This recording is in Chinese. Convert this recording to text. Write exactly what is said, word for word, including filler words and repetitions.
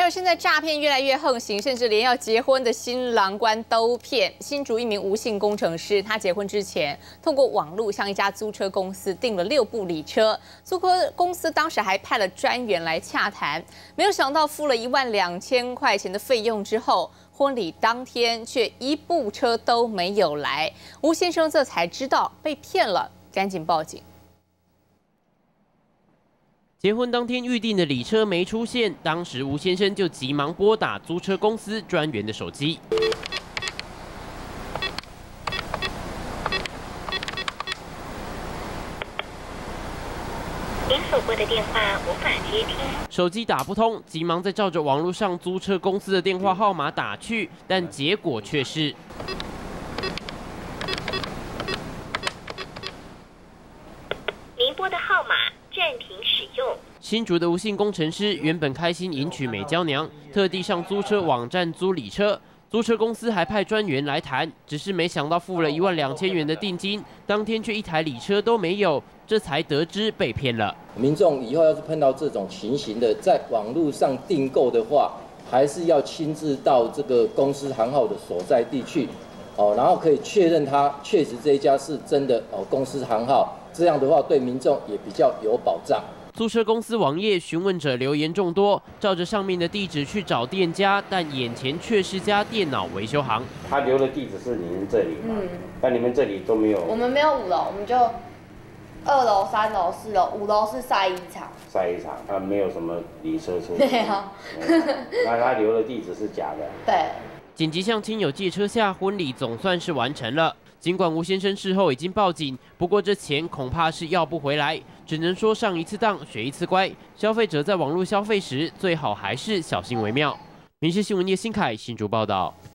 还有现在诈骗越来越横行，甚至连要结婚的新郎官都骗。新竹一名吴姓工程师，他结婚之前通过网络向一家租车公司订了六部礼车，租车公司当时还派了专员来洽谈，没有想到付了一万两千块钱的费用之后，婚礼当天却一部车都没有来。吴先生这才知道被骗了，赶紧报警。 结婚当天预定的礼车没出现，当时吴先生就急忙拨打租车公司专员的手机。 您所拨的电话无法接听， 手机打不通，急忙再照着网络上租车公司的电话号码打去，但结果却是。 您拨的号码暂停使用。 新竹的吴姓工程师原本开心迎娶美娇娘，特地上租车网站租礼车，租车公司还派专员来谈，只是没想到付了一万两千元的定金，当天却一台礼车都没有，这才得知被骗了。 民众以后要是碰到这种情形的，在网络上订购的话，还是要亲自到这个公司行号的所在地去，哦，然后可以确认它确实这一家是真的哦公司行号。 这样的话，对民众也比较有保障。 租车公司网页询问者留言众多，照着上面的地址去找店家，但眼前却是家电脑维修行。 他留的地址是你们这里嘛？嗯，但你们这里都没有。 我们没有五楼，我们就二楼、三楼、四楼，五楼是晒衣场。 晒衣场，他没有什么礼车出。 没有。 那他留的地址是假的。 对。 紧急向亲友借车下，婚礼总算是完成了。 尽管吴先生事后已经报警，不过这钱恐怕是要不回来，只能说上一次当学一次乖。消费者在网络消费时，最好还是小心为妙。民视新闻叶新凯新竹报道。